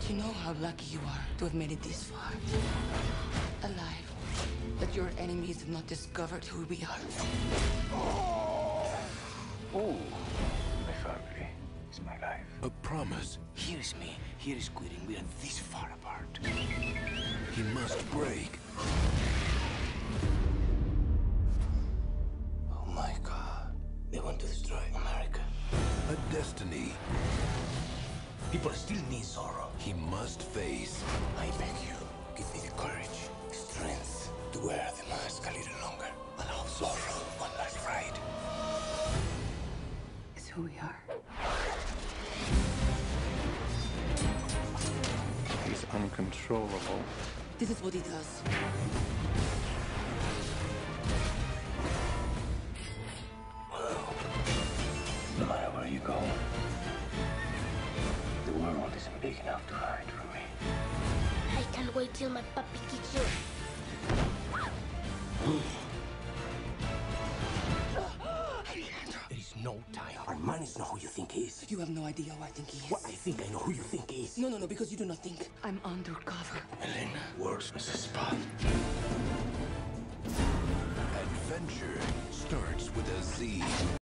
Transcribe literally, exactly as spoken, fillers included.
You know how lucky you are to have made it this far. Alive. That your enemies have not discovered who we are. Oh, my family is my life. A promise Here's me. Here is quitting. We are this far apart. he must break. Oh my God. They want to destroy America. A destiny People still need sorrow. he must face. I beg you, give me the courage, strength to wear the mask a little longer. Allow sorrow one last ride. It's who we are. He's uncontrollable. This is what he does. No matter where you go, the world isn't big enough to hide from me. I can't wait till my puppy kicks you. There is no time. Our man is not who you think he is. You have no idea who I think he is. Well, I think I know who you think he is. No, no, no, because you do not think. I'm undercover. Elena works as a spy. Adventure starts with a Z.